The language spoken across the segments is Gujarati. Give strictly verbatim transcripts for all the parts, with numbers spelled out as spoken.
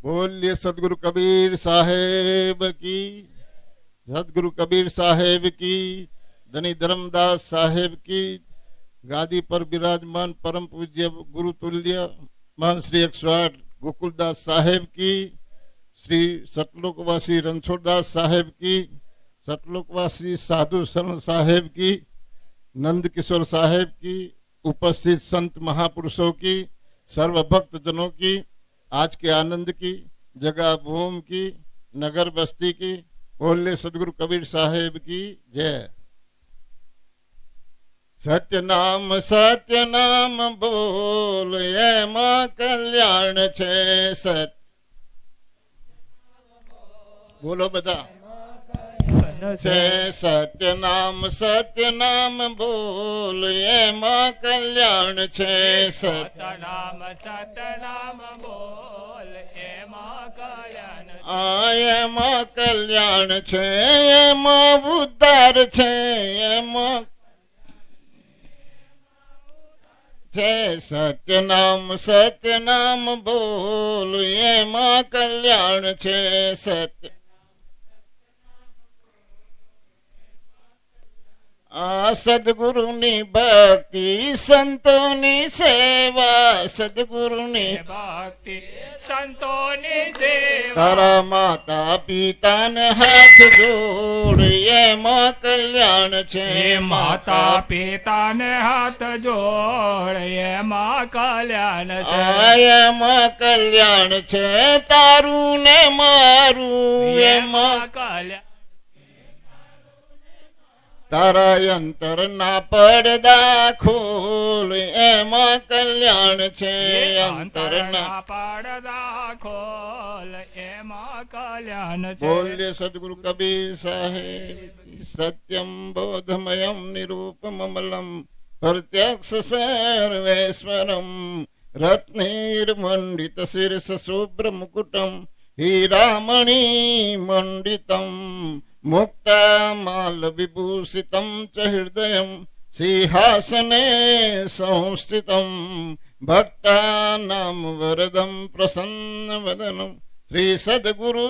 बोलिए सदगुरु कबीर साहेब की, सदगुरु कबीर साहेब की, धनी धर्मदास साहेब की। गादी पर विराजमान परम पूज्य गुरु तुल्य महान श्री एक सौ आठ गोकुलदास साहेब की, श्री सतलोकवासी रणछोड़दास साहेब की, सतलोकवासी साधु शरण साहेब की, नंद किशोर साहेब की, उपस्थित संत महापुरुषों की, सर्व भक्त जनों की, आज के आनंद की, जगह भूम की, नगर बस्ती की। बोले सदगुरु कबीर साहेब की जय। सत्य नाम सत्य नाम बोल ये मां कल्याण छे सत। बोलो बता छे सत्य नाम सत्य नाम बोल ये मां कल्याण छे सत्य नाम सत्य नाम बोल ये मां कल्याण आये मां कल्याण छे ये मां उद्धार छे ये मां छे सत्य नाम सत्य नाम बोल ये मां कल्याण छे सत्य। आ सदगुरुनी भक्ति संतोनी सेवा, सदगुरुनी भक्ति संतोनी सेवा, तारा माता पिता ने हाथ जोड़ ये मां कल्याण छे माता पिता ने हाथ जोड़ ये मां कल्याण छे आया मां कल्याण छे तारू ने मारू ये मां कल्याण। तारा अंतर ना पड़दा खोल ए मां कल्याण छे अंतर ना पड़दा खोल ए मां कल्याण छे। बोले सदगुरु कबीर साहेब सत्यम बोधमयम निरूपममलम प्रत्यक्ष सर्वेश्वरम रत्नैर्मण्डित शीर्ष शुभ्र मुकुटम हीरामणि मंडितम मुक्ता माल विभूषितम च हृदयम सिंहासने संस्थितम भक्ता नाम वरदम प्रसन्न वदनम श्री सदगुरु।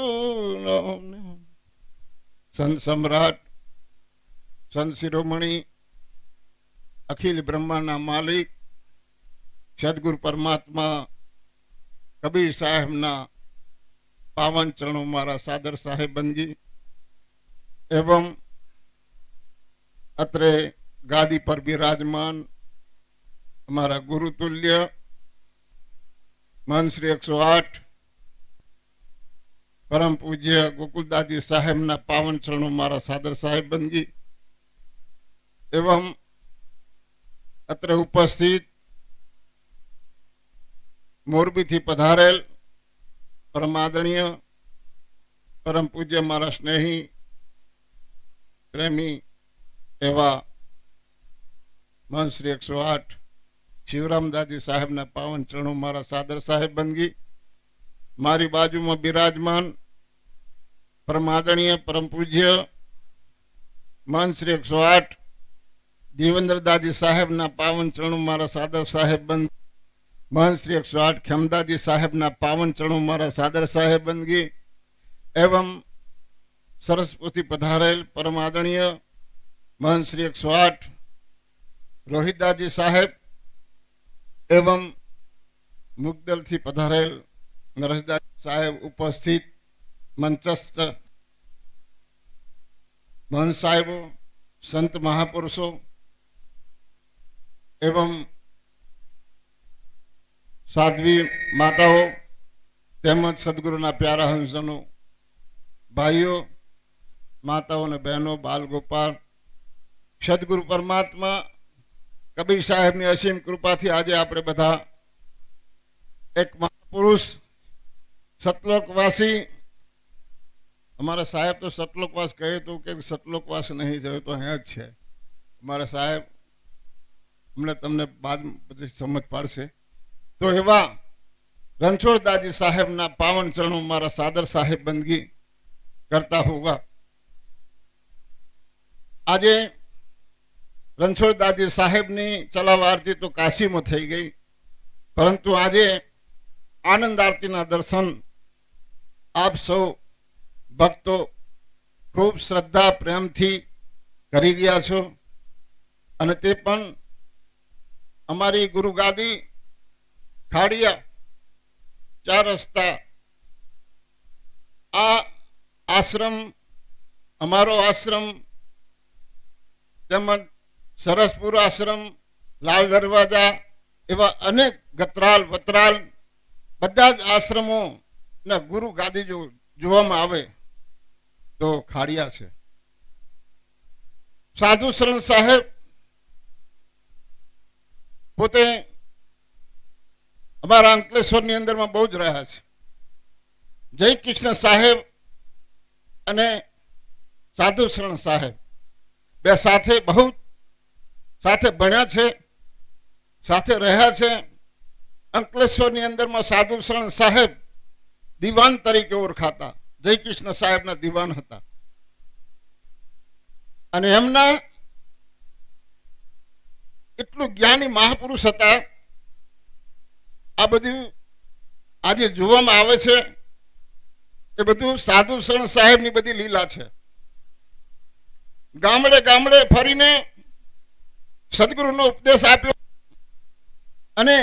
संत सम्राट संत शिरोमणि अखिल ब्रह्मांडना मालिक सदगुरु परमात्मा कबीर साहेब ना पावन चरणों मारा सादर साहेब बनगी एवं अत्रे गादी पर विराजमान हमारा गुरु तुल्य महान श्री एक सौ आठ परम पूज्य गोकुलदास जी साहेब ना पावन चरणों मारा सादर साहेब बनगी एवं अत्र उपस्थित मोरबी थी पधारेल परम आदरणीय परम पूज्य मारा स्नेही प्रेमी एवा महान श्री एक सौ आठ शिवरामदादी साहेब ना पावन चरणों मारा सादर साहेब बनगी। मारी बाजू में विराजमान परम आदरणीय परम पूज्य महान श्री एक सौ आठ देवेंद्र दादी साहेब ना पावन चरणों मारा सादर साहेब बन महान श्री एक सौ आठ खेमदादी साहेब ना पावन चरणों मारा सादर साहेब बनगी एवं सरस्वती पधारेल परम आदरणीय महान श्री एक सौ आठ रोहितदाजी साहेब एवं मुगदल थी पधारेल नरेशदास साहेब उपस्थित मंचस्थ महान साहेबों संत महापुरुषों एवं साध्वी माताओं तेमज सदगुरुना प्यारा हंसजनों भाइयों माताओं ने बहनों बाल गोपाल सदगुरु परमात्मा कबीर साहेब ने असीम कृपा थी आज आप बधा एक महापुरुष सतलोकवासी हमारा साहेब तो सतलोकवास कहे तो कि सतलोकवास नहीं थे तो है है हमारा साहेब हमने तमने बाद में समझ पाड़शे तो एवा रणछोड़दाजी साहेब ना पावन चरणों मारा सादर साहेब बंदगी करता होगा। आजे रणछोड़दाजी साहेब ने चलाव आरती तो काशी में थई गई परंतु आजे आनंद आरती ना दर्शन આપ સૌ ભક્તો ખૂબ શ્રદ્ધા પ્રેમથી કરી રહ્યા છો અને તે પણ અમારી ગુરુગાદી ખાડિયા ચાર રસ્તા આ આશ્રમ અમારો આશ્રમ તેમજ સરસપુર આશ્રમ લાલ દરવાજા એવા અનેક ગતરાલ વતરાલ બધા જ આશ્રમો ના ગુરુ ગાદી જો જોવામાં આવે તો ખાડિયા છે. સાધુ શરણ સાહેબ પોતે અમારા અંકલેશ્વરની અંદરમાં બહુ જ રહ્યા છે. જય કૃષ્ણ સાહેબ અને સાધુ શરણ સાહેબ બે સાથે બહુ સાથે ભણ્યા છે, સાથે રહ્યા છે. અંકલેશ્વરની અંદરમાં સાધુ શરણ સાહેબ દીવાન તરીકે ઓળખાતા, જય કૃષ્ણ સાહેબના દીવાન હતા અને એમના એટલું જ્ઞાની મહાપુરુષ હતા. આ બધું આજે જોવામાં આવે છે એ બધું સાધુ શરણ સાહેબની બધી લીલા છે. ગામડે ગામડે ફરીને સદગુરુનો ઉપદેશ આપ્યો અને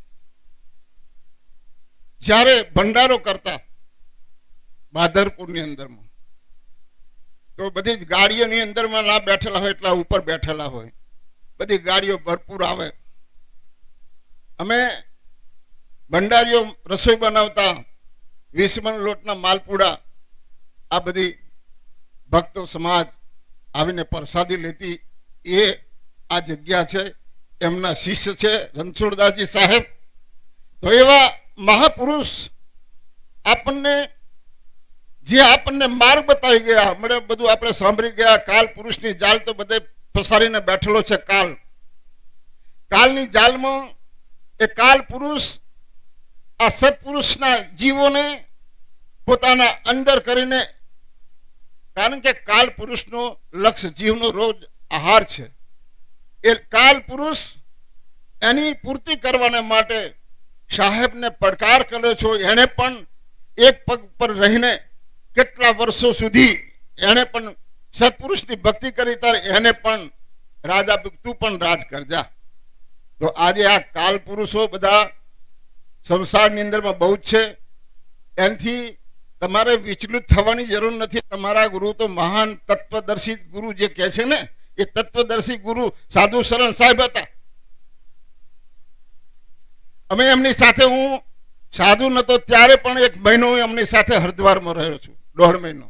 જ્યારે ભંડારો કરતા બાદરપુરની અંદરમાં તો બધી જ ગાડીઓની અંદરમાં ના બેઠેલા હોય એટલા ઉપર બેઠેલા હોય, બધી ગાડીઓ ભરપૂર આવે. અમે ભંડારીઓ રસોઈ બનાવતા, વીસ મણ લોટના માલપુડા આ બધી ભક્તો સમાજ આવીને પ્રસાદી લેતી. એ આ જગ્યા છે, એમના શિષ્ય છે રણછોડદાસજી સાહેબ. તો એવા મહાપુરુષ આપણને જે આપણને માર્ગ બતાવી ગયા, મળે બધું આપણે સાંભળી ગયા. કાલ પુરુષની જાળ તો બધે પસારીને બેઠેલો છે. કાલ કાલની જાળમાં એ કાલ પુરુષ આ સત્પુરુષના જીવોને પોતાના અંદર કરીને, કારણ કે કાલ પુરુષનો લક્ષ્ય જીવનો રોજ આહાર છે. એ કાલ પુરુષ એની પૂર્તિ કરવાને માટે સાહેબને પડકાર કર્યો છો. એને પણ એક પગ પર રહીને કેટલા વર્ષો સુધી એને પણ સત્પુરુષની ભક્તિ કરી, ત્યારે એને પણ રાજા તું પણ રાજ કરજા. તો આજે આ કાલ પુરુષો બધા સંસારની અંદરમાં બહુ જ છે. એનાથી તમારે વિચલિત થવાની જરૂર નથી. તમારા ગુરુ તો મહાન તત્વદર્શી ગુરુ જે કહે છે ને, એ તત્વદર્શી ગુરુ સાધુ શરણ સાહેબ હતા. અમે એમની સાથે, હું સાધુ નતો ત્યારે પણ એક મહિનો એમની સાથે હરિદ્વારમાં રહ્યો છું, દોઢ મહિનો.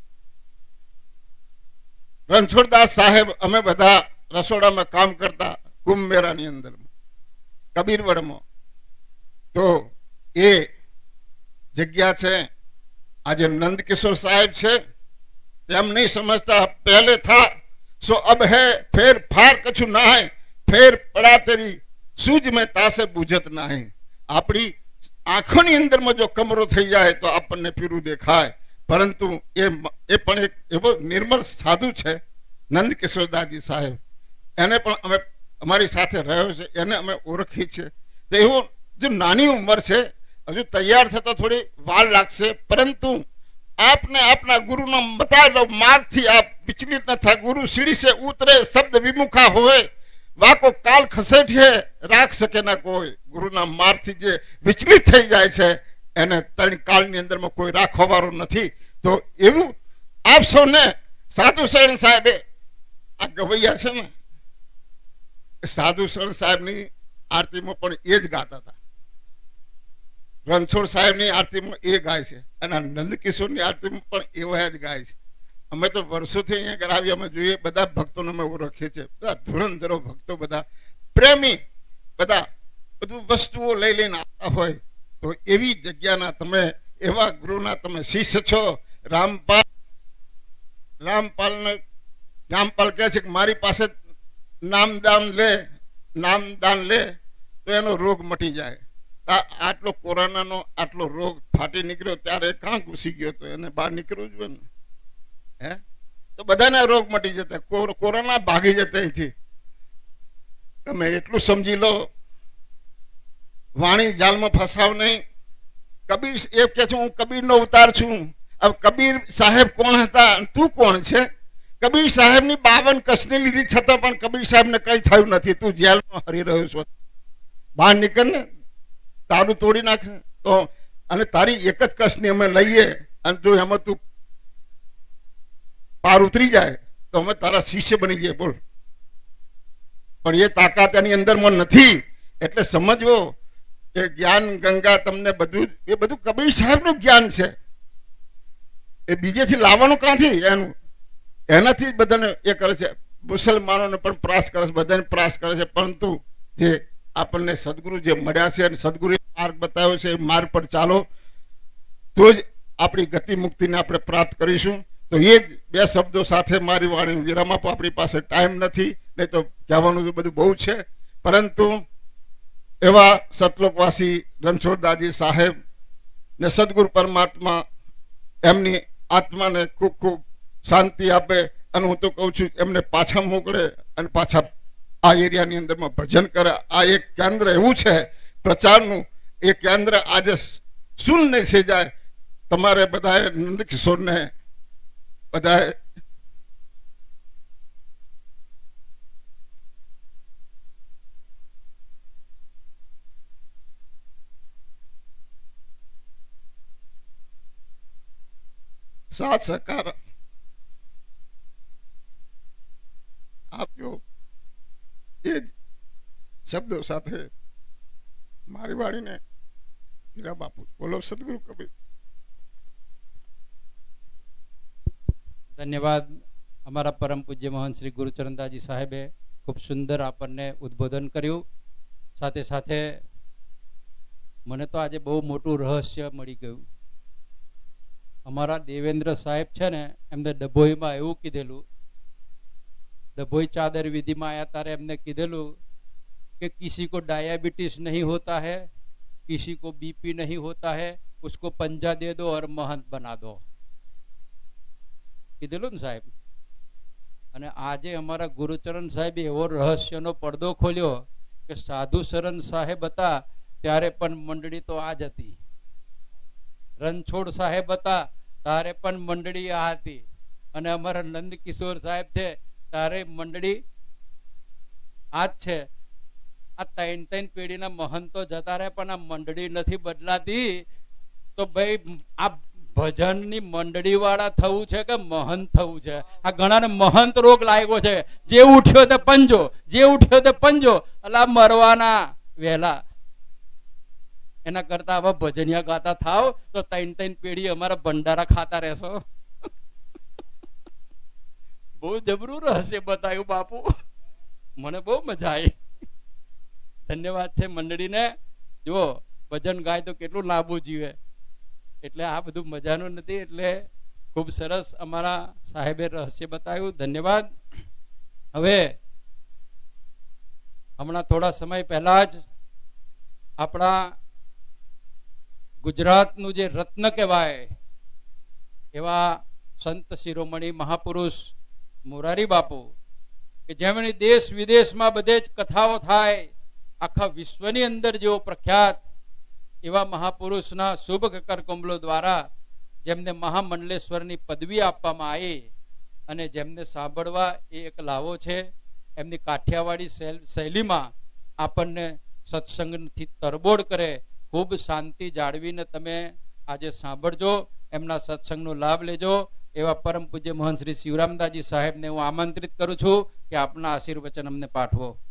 રણછોડદાસ સાહેબ અમે બધા રસોડામાં કામ કરતા કુંભ મેળાની અંદર કબીરવડમાં. તો એ જગ્યા છે. આજે નંદकिशोर साहेब છે, તેમ નહીં સમજતા. પહેલે થા સો અબ હે, ફેર ફાર કછું ના હે, ફેર પડા તેરી સૂજ મેં તાસે બુજત ના હે. આપણી આંખોની અંદરમાં જો કમરો થઈ જાય તો આપણને પીરું દેખાય. પરંતુ એ એ પણ એક એવો નિર્મળ સાધુ છે નંદकिशोर દાસજી સાહેબ. એને પણ અમે અમારી સાથે રહ્યો છે, એને અમે ઓળખી છે. તો એવું જો નાની ઉંમર છે, હજુ તૈયાર થતા થોડી વાર લાગશે, પરંતુ આપને આપના ગુરુના બતાવેલો માર્ગથી આપ વિચલિત ન થાય. ગુરુ સીડી સે ઉતરે શબ્દ વિમુખા હોય, વાકો કાલ ખસેઠે રાખ શકે ના કોઈ. ગુરુના માર્ગથી જે વિચલિત થઈ જાય છે એને ત્રણ કાળની અંદરમાં કોઈ રાખવાવાળો નથી. તો એવું આપ સૌને સાધુ શરણ સાહેબે આ ગવૈયા છે ને, સાધુ શરણ સાહેબની આરતીમાં પણ એ જ ગાતા હતા. રણછોડ સાહેબની આરતીમાં એ ગાય છે અને નંદकिशोરની આરતીમાં પણ એવા જ ગાય છે. અમે તો વર્ષોથી અહીંયા કરાવી, અમે જોઈએ બધા ભક્તોને અમે ઓળખીએ છીએ. બધા ધુરંધરો ભક્તો, બધા પ્રેમી, બધા બધું વસ્તુઓ લઈ લઈને આવતા હોય. તો એવી જગ્યાના તમે, એવા ગુરુના તમે શિષ્ય છો. રામપાલ રામપાલને રામપાલ કહે છે કે મારી પાસે નામદાન લે, નામદાન લે તો એનો રોગ મટી જાય. આટલો કોરોનાનો આટલો રોગ ફાટી નીકળ્યો ત્યારે કાં ઘૂસી ગયો તો એને બહાર નીકળવું જોઈએ ને. હે તો બધાને રોગ મટી જતા, કોરોના ભાગી જતા અહીંથી. તમે એટલું સમજી લો, વાણી જાલમાં ફસાવ નહીં. કબીર એ કે છે હું કબીરનો અવતાર છું. હવે કબીર સાહેબ કોણ હતા, તું કોણ છે? કબીર સાહેબની બાવન કસની લીધી છતાં પણ કબીર સાહેબને કઈ થયું નથી. તું જેલમાં હરી રહ્યો છો, બહાર નીકળ ને, તારું તોડી નાખે તો. અને તારી એક જ કસની અમે લઈએ અને જો એમાં તું પાર ઉતરી જાય તો અમે તારા શિષ્ય બની જઈએ. બોલ, પણ એ તાકાત એની અંદરમાં નથી. એટલે સમજવો કે જ્ઞાન ગંગા તમને બધું, એ બધું કબીર સાહેબનું જ્ઞાન છે. એ બીજેથી લાવવાનું ક્યાંથી? એનું એનાથી બધાને એ કરે છે. મુસલમાનોને પણ પ્રાસ કરે છે, બધાને પ્રાસ કરે છે. પરંતુ જે આપણને સદગુરુ જે મળ્યા છે અને સદગુરુ માર્ગ બતાવ્યો છે, એ માર્ગ પર ચાલો તો જ આપણી ગતિ મુક્તિને આપણે પ્રાપ્ત કરીશું. તો એ જ બે શબ્દો સાથે મારી વાણી વિરામ આપો. આપણી પાસે ટાઈમ નથી, નહીં તો કહેવાનું તો બધું બહુ છે. પરંતુ એવા સતલોકવાસી રણછોડદાસજી સાહેબ ને સદગુરુ પરમાત્મા એમની આત્માને ખૂબ ખૂબ શાંતિ આપે. અને હું તો કહું છું એમને પાછા મોકલે અને પાછા આ એરિયાની અંદરમાં ભજન કરે. આ એક કેન્દ્ર એવું છે પ્રચારનું, એ કેન્દ્ર આજે શૂન્ય થઈ જાય. તમારે બધાએ નંદકિશોરને બધાએ સાથ સહકાર આપ્યો. એ જ શબ્દો સાથે મારી વાણીને વિરામ આપું. બોલો સદગુરુ કબીર. ધન્યવાદ. અમારા પરમ પૂજ્ય મહંત શ્રી ગુરુચરણદાસજી સાહેબે ખૂબ સુંદર આપણને ઉદ્બોધન કર્યું. સાથે સાથે મને તો આજે બહુ મોટું રહસ્ય મળી ગયું. અમારા દેવેન્દ્ર સાહેબ છે ને, એમને ડભોઈમાં એવું કીધેલું, ડભોઈ ચાદર વિધિમાં આયા ત્યારે એમને કીધેલું कि किसी को डायबिटीज नहीं होता है, किसी को बीपी नहीं होता है, उसको पंजा दे दो और महंत बना दो. કીધેલું ને સાહેબ. અને આજે અમારા ગુરુચરણ સાહેબ એવો રહસ્યનો પડદો ખોલ્યો કે સાધુ શરણ સાહેબ હતા ત્યારે પણ મંડળી તો આ જ હતી. રણછોડ સાહેબ હતા ત્યારે પણ મંડળી આ હતી. અને અમારા નંદકિશોર સાહેબ છે ત્યારે મંડળી આ જ છે. આ ત્રણ ત્રણ પેઢીના મહંતો જતા રહે પણ આ મંડળી નથી બદલાતી. તો ભાઈ આ ભજનની મંડળી વાળા થવું છે કે મહંત થવું છે? આ ઘણાને મહંત રોગ લાગ્યો છે. જે ઉઠ્યો તે પંજો, જે ઉઠ્યો તે પંજો, અલા મરવાના વહેલા. એના કરતા આવા ભજનિયા ગાતા થાવ તો ત્રણ ત્રણ પેઢી અમારા ભંડારા ખાતા રહેશો. બહુ જબરું રહસ્ય બતાવ્યું બાપુ, મને બહુ મજા આવી. ધન્યવાદ છે મંડળીને. જુઓ, ભજન ગાય તો કેટલું લાંબુ જીવે. એટલે આ બધું મજાનું નથી. એટલે ખૂબ સરસ અમારા સાહેબે રહસ્ય બતાવ્યું. ધન્યવાદ. હવે હમણાં થોડા સમય પહેલા જ આપણા ગુજરાતનું જે રત્ન કહેવાય એવા સંત શિરોમણી મહાપુરુષ મોરારી બાપુ, કે જેમની દેશ વિદેશમાં બધે જ કથાઓ થાય, આખા વિશ્વની અંદર જેઓ પ્રખ્યાત એવા મહાપુરુષના શુભ કરકમલો દ્વારા જેમને મહામંડલેશ્વરની પદવી આપવામાં આવી અને જેમને સાંભળવા એ એક લાવો છે. એમની કાઠિયાવાડી શૈલીમાં આપણને સત્સંગથી તરબોળ કરે. ખૂબ શાંતિ જાળવીને તમે આજે સાંભળજો, એમના સત્સંગનો લાભ લેજો. એવા પરમ પૂજ્ય મહંત શ્રી શિવરામદાસજી સાહેબને હું આમંત્રિત કરું છું કે આપના આશીર્વચન અમને પાઠવો.